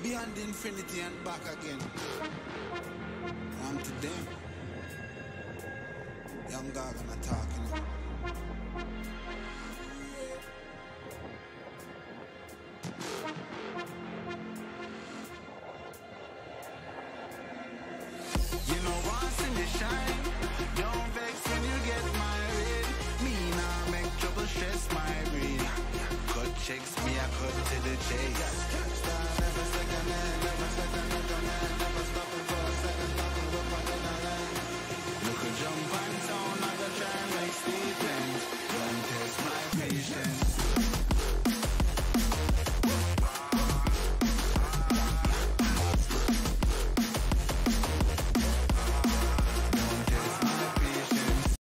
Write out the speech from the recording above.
beyond infinity and back again. I'm to them. Young Gargan talking.